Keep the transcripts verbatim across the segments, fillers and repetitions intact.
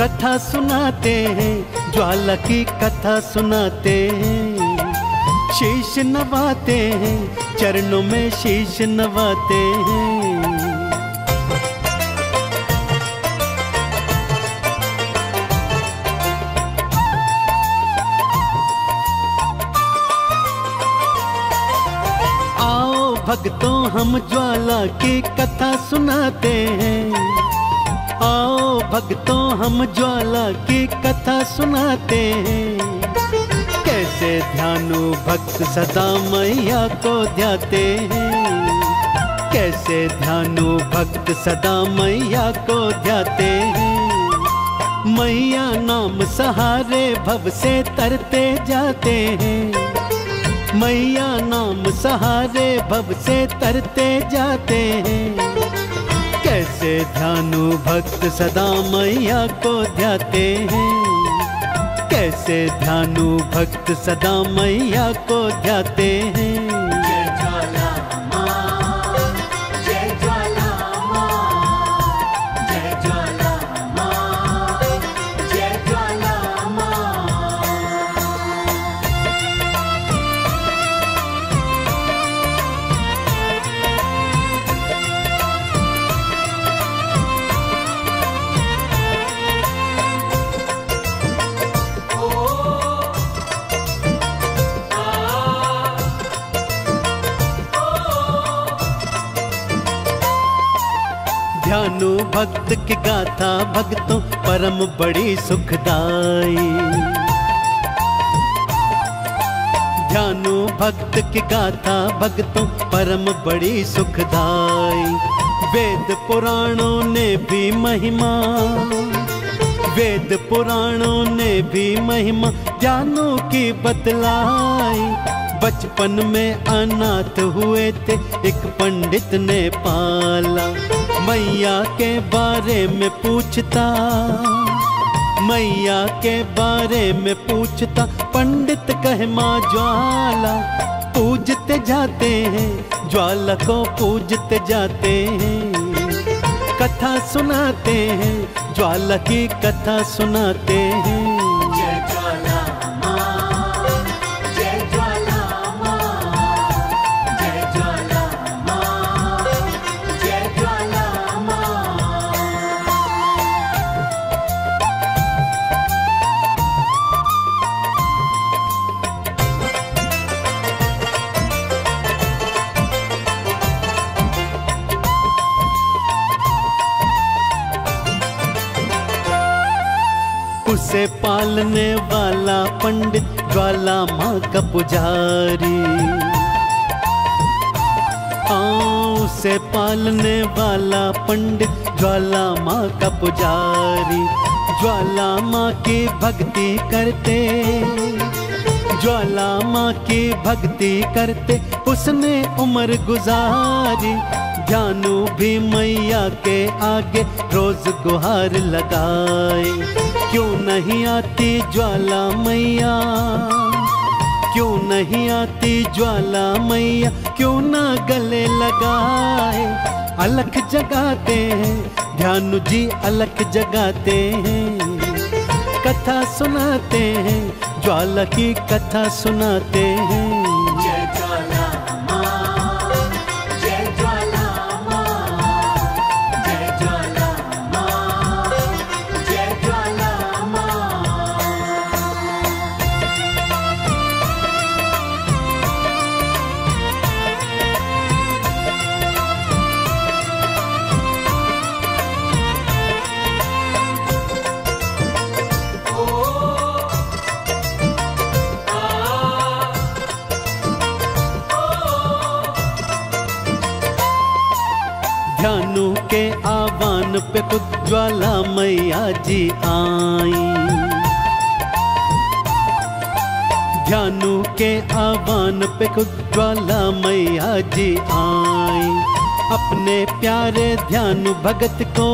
कथा सुनाते हैं, ज्वाला की कथा सुनाते हैं। शीश नवाते हैं, चरणों में शीश नवाते हैं। आओ भक्तों हम ज्वाला की कथा सुनाते हैं। आओ भक्तों हम ज्वाला की कथा सुनाते हैं। कैसे ध्यानु भक्त सदा मैया को ध्याते हैं। कैसे ध्यानु भक्त सदा मैया को ध्याते हैं। मैया नाम सहारे भव से तरते जाते हैं। मैया नाम सहारे भव से तरते जाते हैं। कैसे ध्यानु भक्त सदा मैया को ध्याते हैं। कैसे ध्यानु भक्त सदा मैया को ध्याते हैं। जय ज्वाला माँ, जय ज्वाला माँ, जय ज्वाला माँ, जय ज्वाला माँ। ध्यानु भक्त की गाथा भक्तों परम बड़ी सुखदाई। ध्यानु भक्त की गाथा भक्तों परम बड़ी सुखदाई। वेद पुराणों ने भी महिमा, वेद पुराणों ने भी महिमा ध्यानु की बतलाई। बचपन में अनाथ हुए थे, एक पंडित ने पाला। मैया के बारे में पूछता, मैया के बारे में पूछता, पंडित कहे माँ ज्वाला। पूजते जाते हैं, ज्वाला को पूजते जाते हैं। कथा सुनाते हैं, ज्वाला की कथा सुनाते हैं। जय ज्वाला माँ, जय ज्वाला माँ, जय ज्वाला माँ, जय ज्वाला माँ। उसे पालने वाला पंडित ज्वाला माँ का पुजारी। हाँ, उसे पालने वाला पंडित ज्वाला माँ का पुजारी। ज्वाला माँ की भक्ति करते, ज्वाला माँ की भक्ति करते उसने उम्र गुजारी। ध्यानु भी मैया के आगे रोज गुहार लगाए। क्यों नहीं आती ज्वाला मैया, क्यों नहीं आती ज्वाला मैया, क्यों ना गले लगाए। अलख जगाते हैं, ध्यानु जी अलख जगाते हैं। कथा सुनाते हैं, ज्वाला की कथा सुनाते हैं। जय ज्वाला माँ, जय ज्वाला माँ, जय ज्वाला माँ, जय ज्वाला माँ। ध्यानु के आह्वान पे खुद ज्वाला मैया जी आई। ध्यानु के आह्वान पे खुद ज्वाला मैया जी आई। अपने प्यारे ध्यानु भगत को,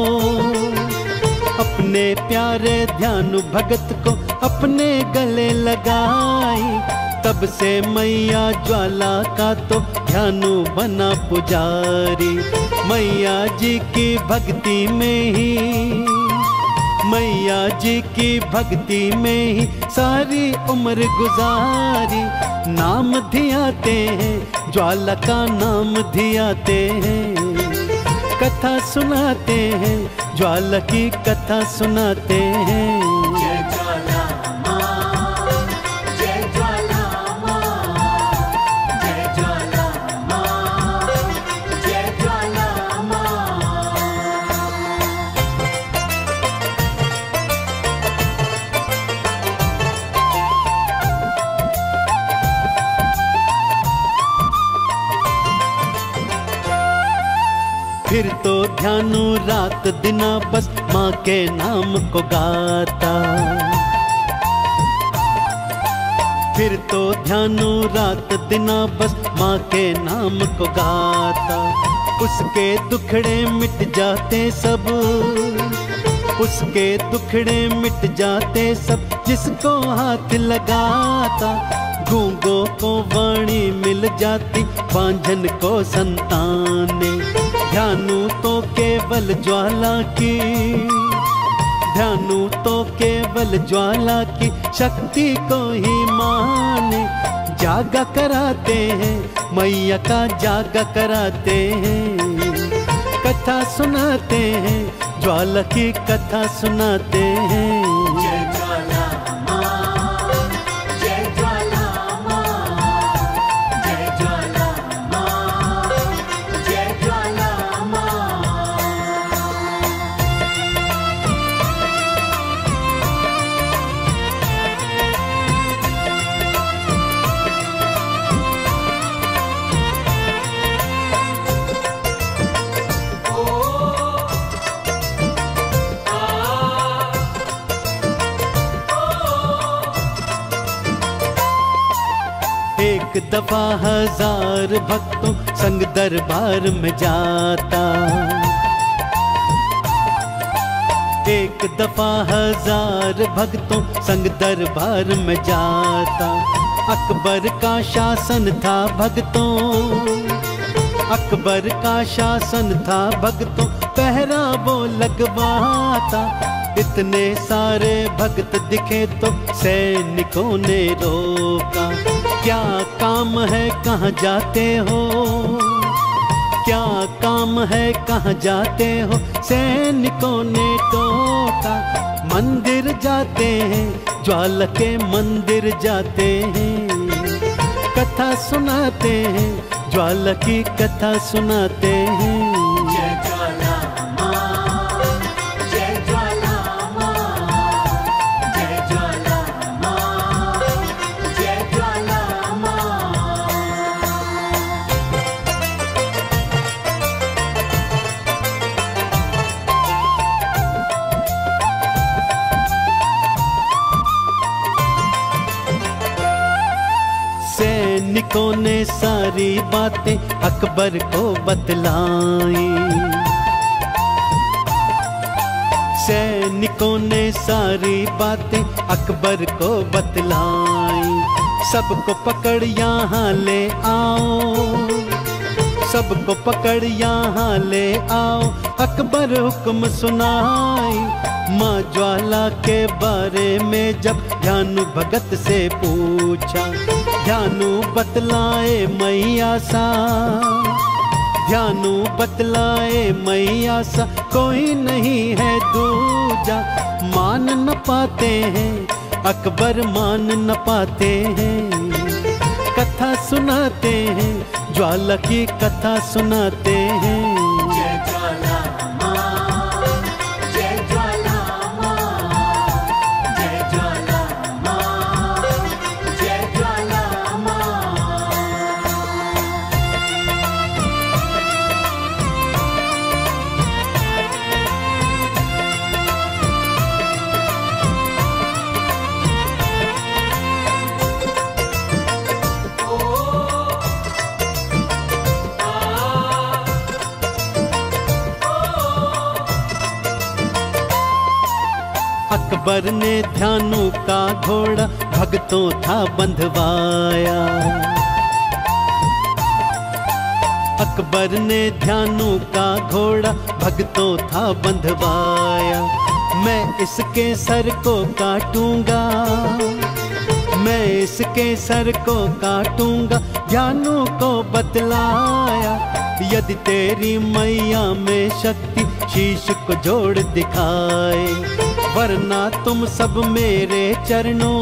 अपने प्यारे ध्यानु भगत को अपने गले लगाई। तब से मैया ज्वाला का तो ध्यानु बना पुजारी। मैया जी की भक्ति में ही, मैया जी की भक्ति में ही सारी उम्र गुजारी। नाम धियाते हैं ज्वाला का नाम धियाते हैं, कथा सुनाते हैं ज्वाला की कथा सुनाते हैं। जय ज्वाला माँ, जय ज्वाला माँ, जय ज्वाला माँ, जय ज्वाला माँ। फिर तो ध्यानु रात दिना बस माँ के नाम को गाता। फिर तो ध्यानु रात दिना बस माँ के नाम को गाता। उसके दुखड़े मिट जाते सब, उसके दुखड़े मिट जाते सब, जिसको हाथ लगाता। गूंगों को वाणी मिल जाती, बांझन को संताने। ध्यानु तो केवल ज्वाला की, ध्यानु तो केवल ज्वाला की शक्ति को ही माने। जागा कराते हैं मैया का जागा कराते हैं, कथा सुनाते हैं ज्वाला की कथा सुनाते हैं। जय ज्वाला माँ, जय ज्वाला माँ, जय ज्वाला माँ, जय ज्वाला माँ। एक दफा हजार भक्तों संग दरबार में जाता। एक दफा हजार भक्तों संग दरबार में जाता। अकबर का शासन था भक्तों, अकबर का शासन था भक्तों, पहरा वो लगवाता। इतने सारे भक्त दिखे तो सैनिकों ने रोका। क्या काम है कहाँ जाते हो, क्या काम है कहाँ जाते हो, सैनिकों ने टोका। मंदिर जाते हैं ज्वाला के मंदिर जाते हैं, कथा सुनाते हैं ज्वाला की कथा सुनाते हैं। जय ज्वाला माँ, जय ज्वाला माँ, जय ज्वाला माँ, जय ज्वाला माँ। सैनिकों ने सारी बातें अकबर को बतलाई। सैनिकों ने सारी बातें अकबर को बतलाई। सबको पकड़ यहाँ ले आओ, सबको पकड़ यहाँ ले आओ, अकबर हुक्म सुनाई। माँ ज्वाला के बारे में जब ध्यानु भगत से पूछा, ध्यानु बतलाए मैया सा, ध्यानु बतलाए मैया सा, कोई नहीं है दूजा। मान न पाते हैं अकबर मान न पाते हैं, कथा सुनाते हैं ज्वाला की कथा सुनाते हैं। जय ज्वाला माँ, जय ज्वाला माँ, जय ज्वाला माँ, जय ज्वाला माँ। अकबर ने ध्यानु का घोड़ा भक्तों था बंधवाया। अकबर ने ध्यानु का घोड़ा भक्तों था बंधवाया। मैं इसके सर को काटूंगा, मैं इसके सर को काटूंगा। ध्यानु को बतलाया, यदि तेरी मैया में शक्ति शीश को जोड़ दिखाए, वरना तुम सब मेरे चरणों,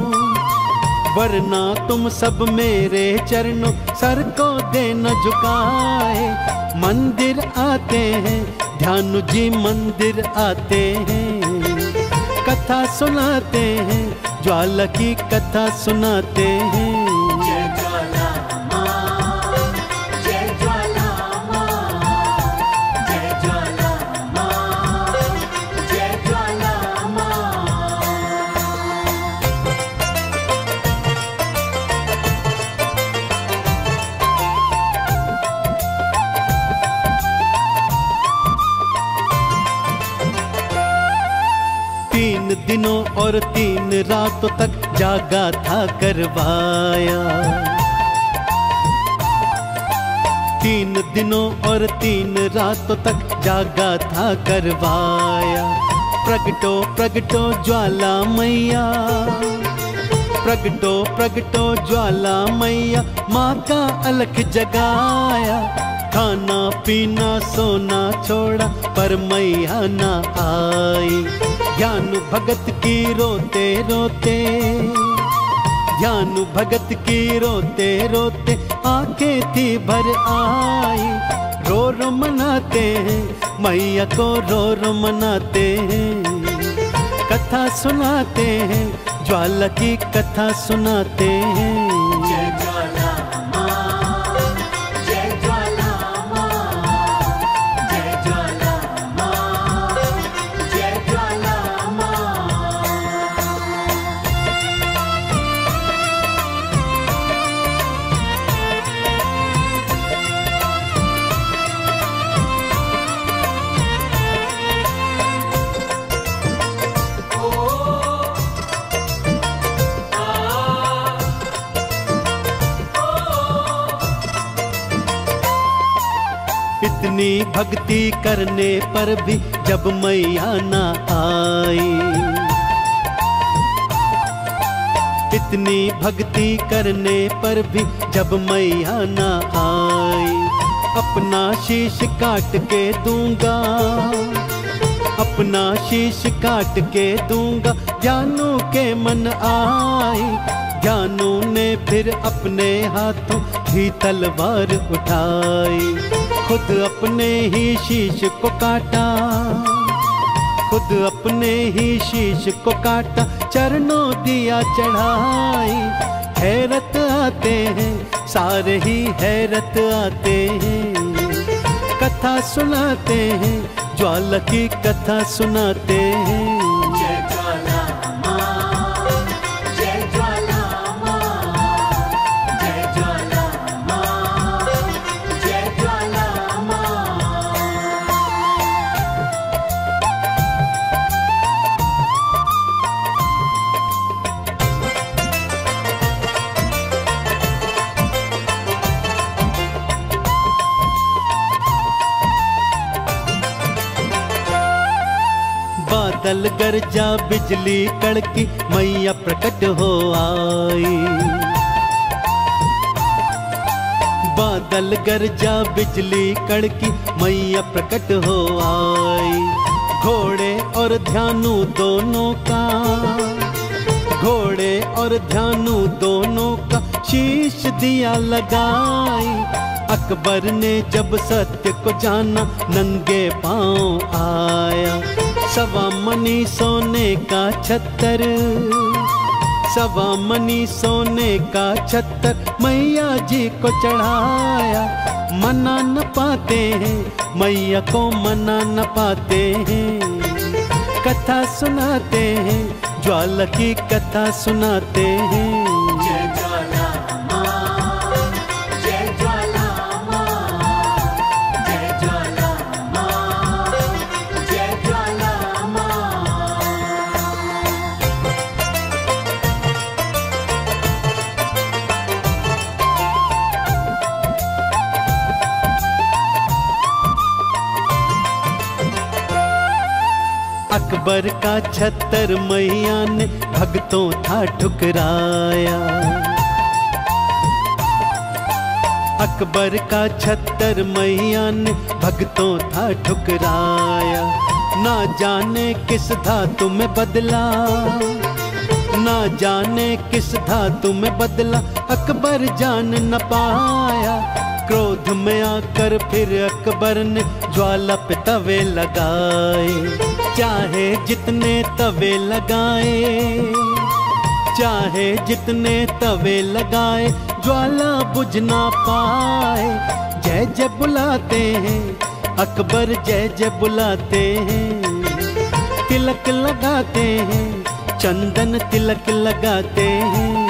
वरना तुम सब मेरे चरणों सर को देना झुकाए। मंदिर आते हैं ध्यानु जी, मंदिर आते हैं, कथा सुनाते हैं, ज्वाला की कथा सुनाते हैं। जय ज्वाला माँ, जय ज्वाला माँ, जय ज्वाला माँ, जय ज्वाला माँ। तीन दिनों और तीन रातों तक जागा था करवाया, तीन दिनों और तीन रातों तक जागा था करवाया। प्रगटो प्रगटो ज्वाला मैया, प्रगटो प्रगटो ज्वाला मैया, माँ का अलख जगाया। खाना पीना सोना छोड़ा पर मैया ना आई, ध्यान भगत की रोते रोते, ध्यान भगत की रोते रोते आंखें थी भर आई। रो रो मनाते हैं मैया को, रो रो मनाते हैं, कथा सुनाते हैं, ज्वाला की कथा सुनाते हैं। जय ज्वाला माँ, जय ज्वाला माँ, जय ज्वाला माँ, जय ज्वाला माँ। इतनी भक्ति करने पर भी जब मैया ना आई, इतनी भक्ति करने पर भी जब मैया ना आई। अपना शीश काट के दूंगा, अपना शीश काट के दूंगा, ध्यानु के मन आई। ध्यानु ने फिर अपने हाथों ही तलवार उठाई, खुद अपने ही शीश को काटा, खुद अपने ही शीश को काटा, चरणों दिया चढ़ाई। हैरत आते हैं सारे ही हैरत आते हैं, कथा सुनाते हैं, ज्वाला की कथा सुनाते हैं। जय ज्वाला माँ, जय ज्वाला माँ, जय ज्वाला माँ, जय ज्वाला माँ। बादल गरजा बिजली कड़की, मैया प्रकट हो आई। बादल गरजा बिजली कड़की, मैया प्रकट हो आई। घोड़े और ध्यानु दोनों का, घोड़े और ध्यानु दोनों का शीश दिया लगाई। अकबर ने जब सत्य को जाना, नंगे पांव आया। सवा मनी सोने का छत्तर, सवा मनी सोने का छत्तर मैया जी को चढ़ाया। मना न पाते हैं मैया को, मना न पाते हैं, कथा सुनाते हैं, ज्वाला की कथा सुनाते हैं। जय ज्वाला माँ, जय ज्वाला माँ, जय ज्वाला माँ, जय ज्वाला माँ। अकबर का छत्तर मैया ने भक्तों था ठुकराया। अकबर का छत्तर मैया ने भक्तों था ठुकराया। ना जाने किस धातु में बदला, ना जाने किस धातु में बदला, अकबर जान न पाया। क्रोध में आकर फिर अकबर ने ज्वाला पे तवे लगाए। चाहे जितने तवे लगाए, चाहे जितने तवे लगाए, ज्वाला बुझ ना पाए। जय जय बुलाते हैं अकबर, जय जय बुलाते हैं। तिलक लगाते हैं, चंदन तिलक लगाते हैं।